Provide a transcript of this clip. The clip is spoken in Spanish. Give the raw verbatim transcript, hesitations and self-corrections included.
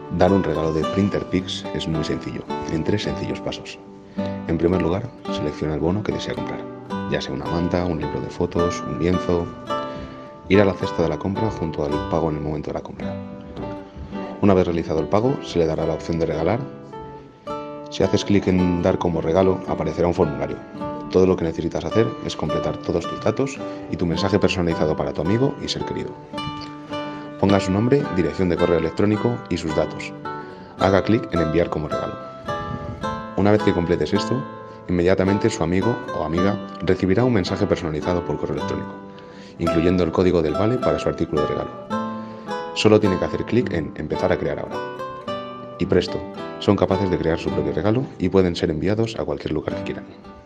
Dar un regalo de PrinterPix es muy sencillo, en tres sencillos pasos. En primer lugar, selecciona el bono que desea comprar, ya sea una manta, un libro de fotos, un lienzo. Ir a la cesta de la compra junto al pago en el momento de la compra. Una vez realizado el pago, se le dará la opción de regalar. Si haces clic en dar como regalo, aparecerá un formulario. Todo lo que necesitas hacer es completar todos tus datos y tu mensaje personalizado para tu amigo y ser querido. Ponga su nombre, dirección de correo electrónico y sus datos. Haga clic en enviar como regalo. Una vez que completes esto, inmediatamente su amigo o amiga recibirá un mensaje personalizado por correo electrónico, incluyendo el código del vale para su artículo de regalo. Solo tiene que hacer clic en empezar a crear ahora. Y presto, son capaces de crear su propio regalo y pueden ser enviados a cualquier lugar que quieran.